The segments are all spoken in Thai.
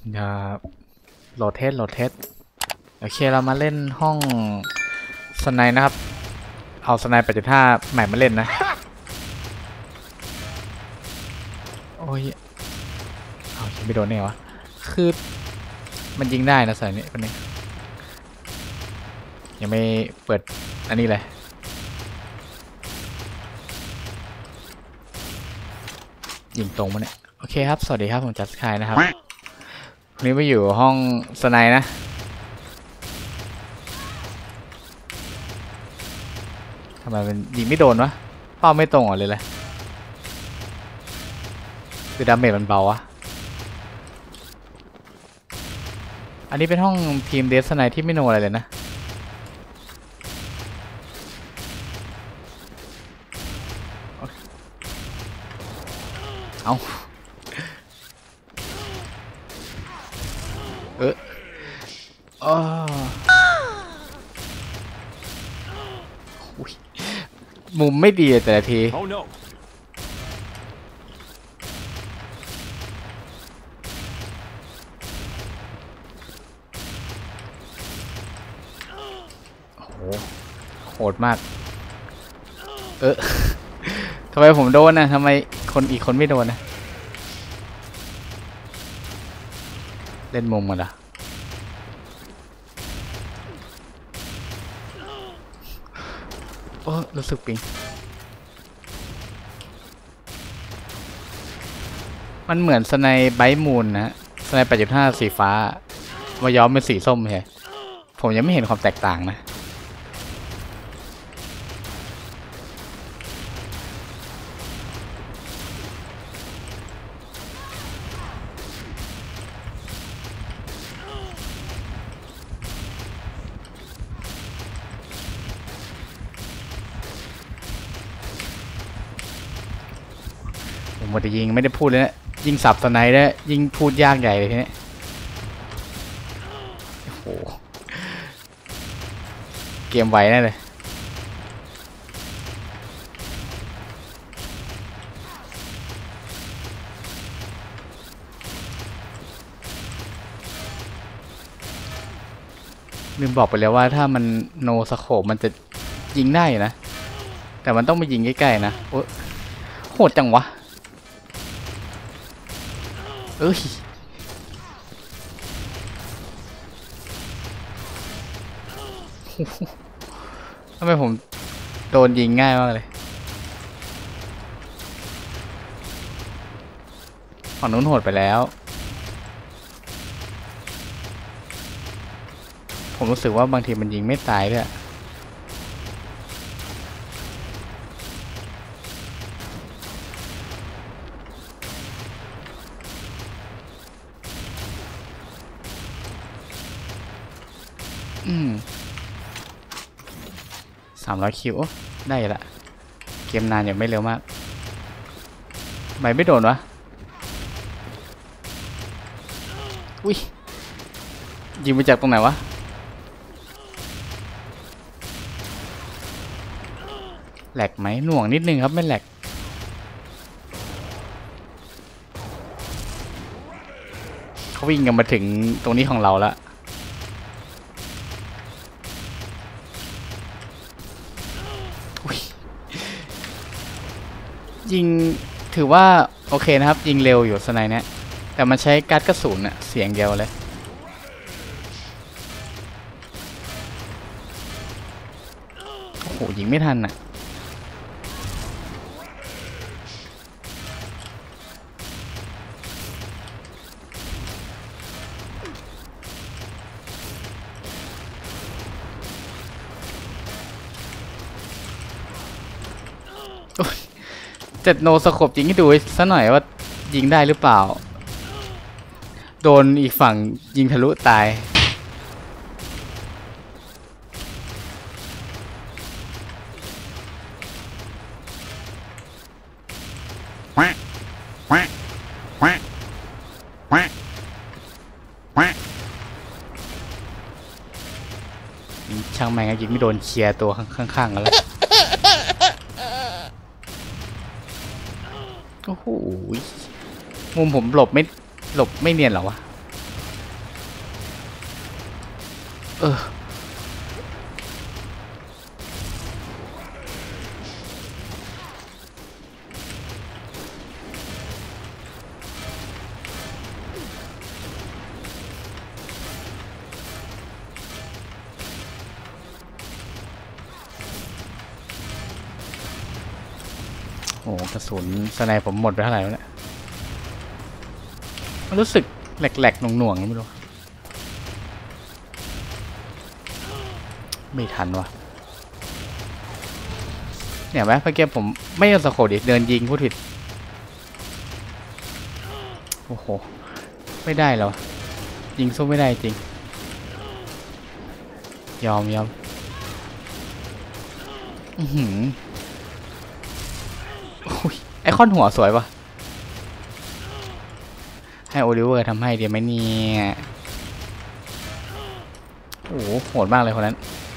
อย่าโหลดเทสโอเคเรามาเล่นห้องสไนด์นะครับเอาสไนด์8.5ใหม่มาเล่นนะโอ้ยเอายิงไม่โดนเนี่ยวะคือมันยิงได้นะสายนี้คนนี้ยังไม่เปิดอันนี้เลยยิงตรงมาเนี่ยโอเคครับสวัสดีครับผมจัสคายนะครับวันนี้มาอยู่ห้องสไนด์นะทำไมมันยิงไม่โดนวะเป้าไม่ตรงอ่ะเลยคือดาเมจมันเบาวะอันนี้เป็นห้องทีมเดสไนที่ไม่โนอะไรเลยนะเอาอ๋อมุมไม่ดีแต่ละทีโหดมากทำไมผมโดนนะทำไมคนอีกคนไม่โดนนะเล่นมุมกันเหรอโอ้รู้สึกปิงมันเหมือนสไนไบท์มูนนะสไน8.5สีฟ้ามาย้อมเป็นสีส้มใช่ผมยังไม่เห็นความแตกต่างนะผมหมดแต่ยิงไม่ได้พูดเลยนะยิงสับสไนได้ยิงพูดยากใหญ่เลยทีนี้โอ้โหเกมไวแน่เลยลืมบอกไปแล้วว่าถ้ามันโนสโคปมันจะยิงได้นะแต่มันต้องไปยิงใกล้ๆนะโอ้โหดจังวะเอ้ยทำไมผมโดนยิงง่ายมากเลยฝั่งนู้นโหดไปแล้วผมรู้สึกว่าบางทีมันยิงไม่ตายด้วย300 คิวได้ละเกมนานอย่างไม่เร็วมากไม่โดนวะอุ้ยยิงมาจากตรงไหนวะแหลกไหมหน่วงนิดนึงครับไม่แหลกเขาวิ่งกันมาถึงตรงนี้ของเราแล้วยิงถือว่าโอเคนะครับยิงเร็วอยู่สไนเนี่ยแต่มันใช้การ์ดกระสุนอะเสียงเดียวเลยโอ้โหยิงไม่ทันอะจะโนสโคปยิงให้ดูซะหน่อยว่ายิงได้หรือเปล่าโดนอีกฝั่งยิงทะลุตายช่างแม่งยิงไม่โดนเคลียร์ตัวข้างๆกันแล้วโอ้โหมุมผมหลบไม่เนียนหรอวะเออโอ้กระสุนสไนผมหมดไปเท่าไหร่แล้วเนี่ยรู้สึกแหลกๆหน่วงๆไม่รู้ไม่ทันวะเนี่ยไหมเมื่อกี้ผมไม่เอาสโคปดิเดินยิงพูดผิดโอ้โหไม่ได้แล้วยิงสู้ไม่ได้จริงยอมไอคอนหัวสวยปะให้โอลิเวอร์ทำให้เดี๋ยวไหมเนี่ยโอ้โหโหดมากเลยคนนั้น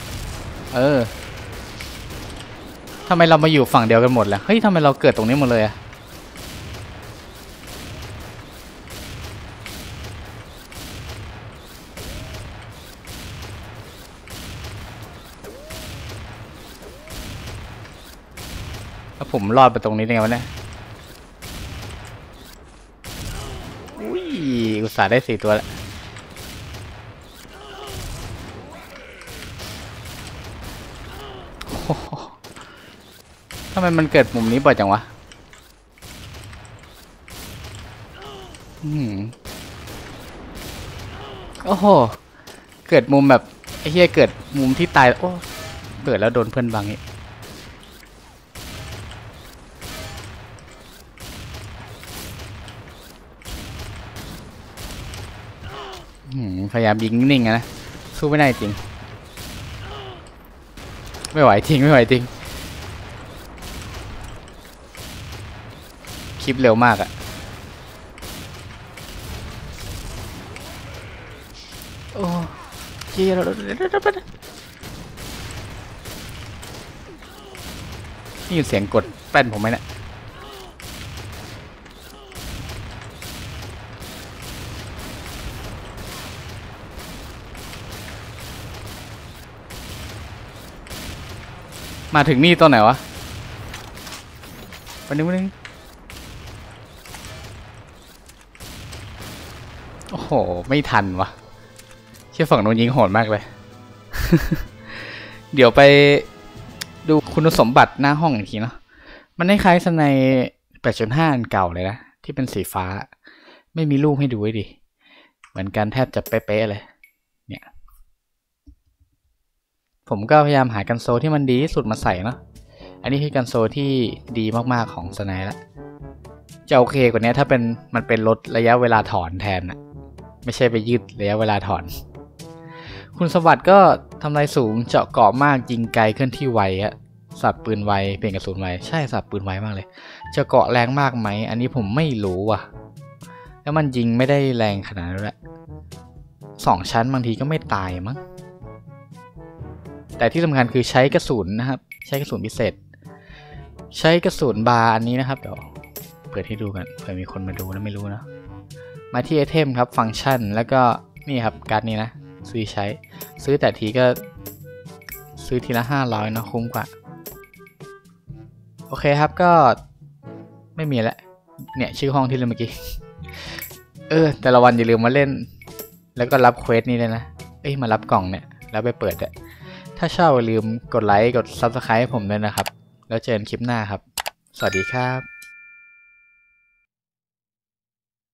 ทำไมเรามาอยู่ฝั่งเดียวกันหมดล่ะเฮ้ยทำไมเราเกิดตรงนี้หมดเลยอะแล้วผมรอดไปตรงนี้ได้ไงวะเนี่ยอุ้ยอุตส่าห์ได้4 ตัวแล้วทำไมมันเกิดมุมนี้บ่อยจังวะโอ้โหเกิดมุมแบบไอ้เหี้ยเกิดมุมที่ตายโอ้เกิดแล้วโดนเพื่อนบังอีกพยายามยิงนิ่งๆนะสู้ไม่ได้จริงไม่ไหวจริงคลิปเร็วมากอะโอ้เจี๊ยนี่เสียงกดแป้นผมไหมเนี่ยมาถึงนี่ตอนไหนวะวันนึงโอ้โหไม่ทันวะเชื่อฝั่งโน้นยิงโหดมากเลย เดี๋ยวไปดูคุณสมบัติหน้าห้องอีกทีเนาะมันคล้ายๆสไน 8.5 อันเก่าเลยนะที่เป็นสีฟ้าไม่มีรูปให้ดูไว้ดิเหมือนกันแทบจะเป๊ะๆเลยเนี่ยผมก็พยายามหากันโซที่มันดีที่สุดมาใส่เนาะอันนี้คือกันโซที่ดีมากๆของสไนละจะโอเคกว่านี้ถ้ามันเป็นลดระยะเวลาถอนแทนนะไม่ใช่ไปยืดระยะเวลาถอนคุณสวัสดิ์ก็ทำลายสูงเจาะเกาะมากยิงไกลเคลื่อนที่ไวอะสับปืนไวเปลี่ยนกระสุนไวใช่สับปืนไวมากเลยเจาะเกาะแรงมากไหมอันนี้ผมไม่รู้ว่ะแล้วมันยิงไม่ได้แรงขนาดนั้นแหละ2 ชั้นบางทีก็ไม่ตายมั้งแต่ที่สำคัญคือใช้กระสุนนะครับใช้กระสุนพิเศษใช้กระสุนบาร์อันนี้นะครับเดี๋ยวเปิดให้ดูกันเผื่อมีคนมาดูแล้วไม่รู้นะมาที่ไอเทมครับฟังก์ชันแล้วก็นี่ครับการ์ดนี้นะซื้อแต่ทีก็ซื้อทีละ500นะคุ้มกว่าโอเคครับก็ไม่มีแล้วเนี่ยชื่อห้องที่เล่นเมื่อกี้แต่ละวันอย่าลืมมาเล่นแล้วก็รับเควสนี้เลยนะมารับกล่องเนี่ยแล้วไปเปิดอะถ้าชอบอย่าลืมกดไลค์กด Subscribe ให้ผมด้วยนะครับแล้วเจอกันคลิปหน้าครับสวัสดีครับ